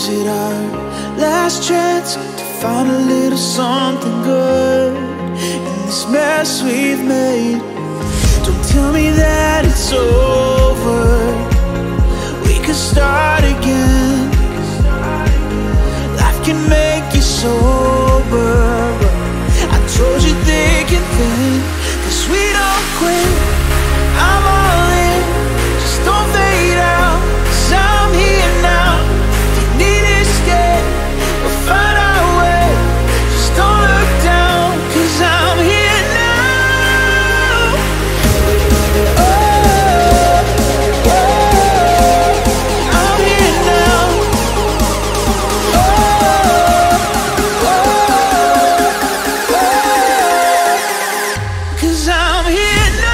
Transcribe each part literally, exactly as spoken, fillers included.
Is it our last chance to find a little something good in this mess we've made? Don't tell me that it's over. We could start again. Life can make you sober, but I told you thick and thin, 'cause we don't quit. I'm all in, just don't fade out, 'cause I'm here now. If you need escape, we'll find our way. Just don't look down, 'cause I'm here now. Oh, oh, I'm here now. Oh, oh, oh, 'cause I'm here now.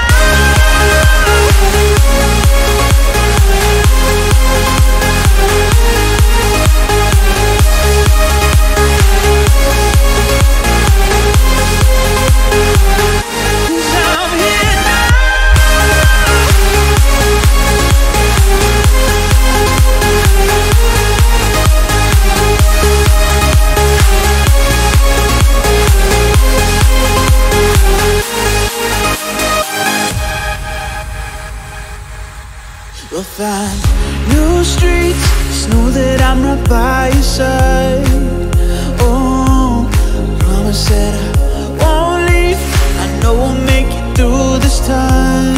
We'll find new streets, just know that I'm right by your side. Oh, promise that I won't leave. I know we'll make it through this time.